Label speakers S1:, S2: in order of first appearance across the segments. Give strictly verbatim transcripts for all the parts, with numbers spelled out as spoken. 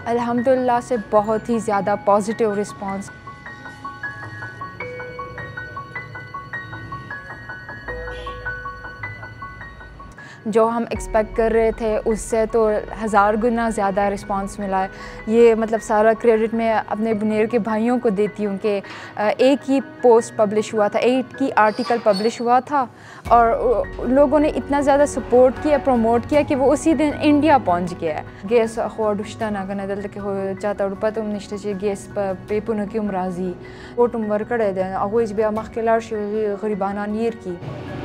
S1: الحمدللہ سے بہت ہی زیادہ پازیٹیو رسپانس. جو ہم ایکسپیکٹ کر رہے تھے اس سے تو ہزار گنا زیادہ رسپانس ملا ہے. یہ مطلب سارا کریڈٹ میں اپنے بنیر کے بھائیوں کو دیتی ہوں کہ ایک ہی پوسٹ پبلش ہوا تھا، ایک ہی آرٹیکل پبلش ہوا تھا اور لوگوں نے اتنا زیادہ سپورٹ کیا، پروموٹ کیا کہ وہ اسی دن انڈیا پہنچ گیا ہے. گیس خو ڈشتا نہ کنا دل تک ہو چاہتا پتم نشتے چھ گیس پیپن کیوم راضی کوٹم ورکڑے دیں اگویج بیا مخکلار شوی غریبانہ نیر کی.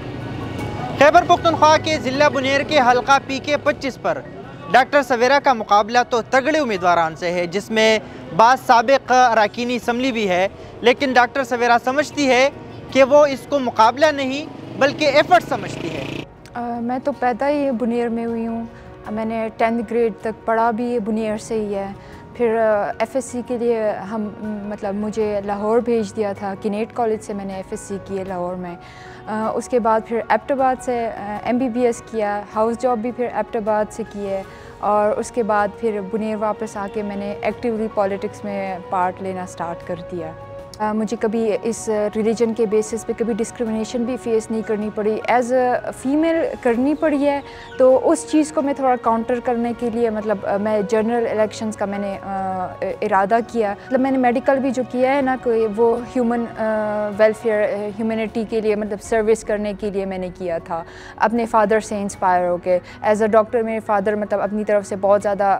S2: خیبر پختونخوا کے ضلع بنیر کے حلقہ پی کے پچیس پر ڈاکٹر سویرا کا مقابلہ تو تگڑے امیدواران سے ہے، جس میں بعض سابق اراکین اسمبلی بھی ہے، لیکن ڈاکٹر سویرا سمجھتی ہے کہ وہ اس کو مقابلہ نہیں بلکہ ایفرٹ سمجھتی ہے.
S1: میں تو پیدا ہی بنیر میں ہوئی ہوں. میں نے ٹینتھ گریڈ تک پڑھا بھی بنیر سے ہی ہے. پھر ایف ایس سی کے لیے ہم مطلب مجھے لاہور بھیج دیا تھا. کینیٹ کالج سے میں نے ایف ایس سی کی ہے لاہور میں. اس کے بعد پھر ایبٹ آباد سے ایم بی بی ایس کیا، ہاؤس جاب بھی پھر ایبٹ آباد سے کی ہے، اور اس کے بعد پھر بنیر واپس آ کے میں نے ایکٹیولی پالیٹکس میں پارٹ لینا سٹارٹ کر دیا. مجھے کبھی اس ریلیجن کے بیسس پہ کبھی ڈسکرمنیشن بھی فیس نہیں کرنی پڑی. ایز اے فیمیل کرنی پڑی ہے تو اس چیز کو میں تھوڑا کاؤنٹر کرنے کے لیے مطلب میں جنرل الیکشنز کا میں نے ارادہ کیا. مطلب میں نے میڈیکل بھی جو کیا ہے نا کہ وہ ہیومن ویلفیئر ہیومینٹی کے لیے مطلب سروس کرنے کے لیے میں نے کیا تھا اپنے فادر سے انسپائر ہو کے. ایز اے ڈاکٹر میرے فادر مطلب اپنی طرف سے بہت زیادہ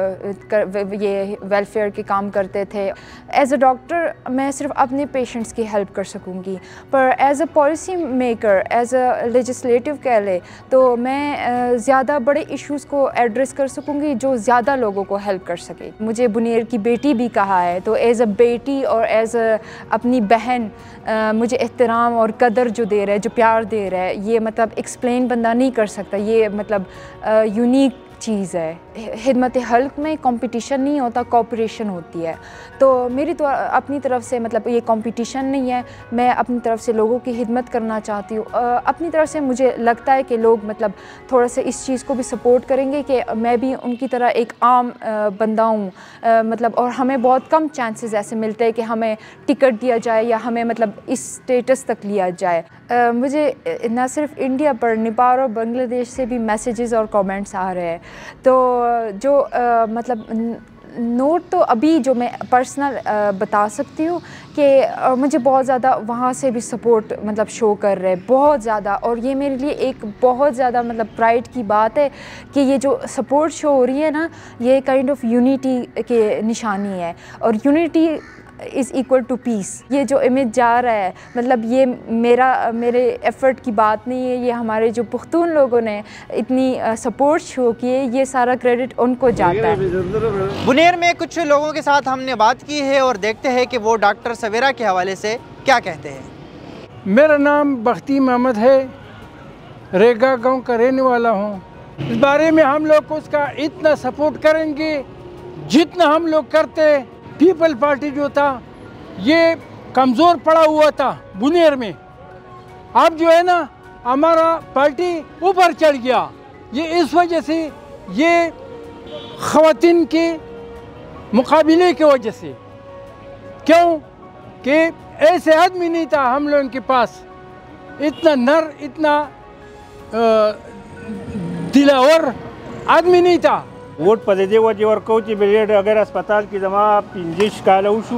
S1: یہ ویلفیئر کے کام کرتے تھے. ایز اے ڈاکٹر میں صرف اپنے پیشنٹس کی ہیلپ کر سکوں گی، پر as a policy maker, as a legislative کہہ لے تو میں زیادہ بڑے ایشوز کو ایڈریس کر سکوں گی جو زیادہ لوگوں کو ہیلپ کر سکے. مجھے بنیر کی بیٹی بھی کہا ہے تو ایز اے بیٹی اور ایز اے اپنی بہن مجھے احترام اور قدر جو دے رہا ہے، جو پیار دے رہا ہے، یہ مطلب ایکسپلین بندہ نہیں کر سکتا. یہ مطلب یونیک چیز ہے. خدمت حلق میں کمپٹیشن نہیں ہوتا، کوپریشن ہوتی ہے. تو میری تو اپنی طرف سے مطلب یہ کمپٹیشن نہیں ہے. میں اپنی طرف سے لوگوں کی خدمت کرنا چاہتی ہوں. اپنی طرف سے مجھے لگتا ہے کہ لوگ مطلب تھوڑا سا اس چیز کو بھی سپورٹ کریں گے کہ میں بھی ان کی طرح ایک عام بندہ ہوں مطلب. اور ہمیں بہت کم چانسز ایسے ملتے ہیں کہ ہمیں ٹکٹ دیا جائے یا ہمیں مطلب اس اسٹیٹس تک لیا جائے. مجھے نہ صرف انڈیا پر نیپال اور بنگلہ دیش سے بھی میسیجز اور کامنٹس آ رہے ہیں. تو جو مطلب نوٹ تو ابھی جو میں پرسنل بتا سکتی ہوں کہ مجھے بہت زیادہ وہاں سے بھی سپورٹ مطلب شو کر رہے بہت زیادہ. اور یہ میرے لیے ایک بہت زیادہ مطلب پرائڈ کی بات ہے کہ یہ جو سپورٹ شو ہو رہی ہے نا، یہ کائنڈ آف یونیٹی کے نشانی ہے. اور unity is equal to peace. یہ جو امیج جا رہا ہے مطلب یہ میرا میرے ایفرٹ کی بات نہیں ہے. یہ ہمارے جو پختون لوگوں نے اتنی سپورٹ شو کی ہے، یہ سارا کریڈٹ ان کو جاتا ہے.
S2: بنیر میں کچھ لوگوں کے ساتھ ہم نے بات کی ہے اور دیکھتے ہیں کہ وہ ڈاکٹر سویرا کے حوالے سے کیا کہتے ہیں.
S3: میرا نام بختی محمد ہے، ریگا گاؤں کا رہنے والا ہوں. اس بارے میں ہم لوگ کو اس کا اتنا سپورٹ کریں گے جتنا ہم لوگ کرتے. پیپل پارٹی جو تھا یہ کمزور پڑا ہوا تھا بنیر میں. اب جو ہے نا ہمارا پارٹی اوپر چڑھ گیا. یہ اس وجہ سے یہ خواتین کے مقابلے کی وجہ سے. کیوں کہ ایسے آدمی نہیں تھا ہم لوگوں کے پاس، اتنا نر اتنا دلاور آدمی نہیں تھا.
S4: ووٹ په دې وجه ورکوو چې بریډ اگر اسپتال کې زما پنځه کاله وشو،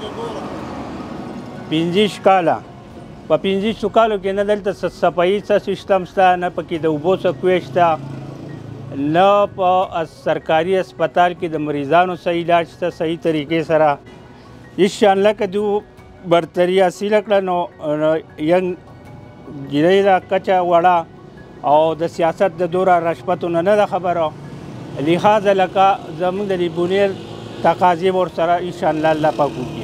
S4: پنځه کاله په پنځه کالو کې نه دلته صفایي څه سیستم شته، نه پکې د اوبو څه کوی شته، نه په سرکاري اسپتال کې د مریضانو صحیح علاج شته صحیح طریقې سره. انشاءالله که دو برتري حاصله کړه نو ینګ جنۍ ده کچه وړه او د سیاست د دوره رشوتونه نه ده خبره. لہذا لکه زمونږ د بنیر تقاضې ورسره انشاءالله الله پاک وکړي.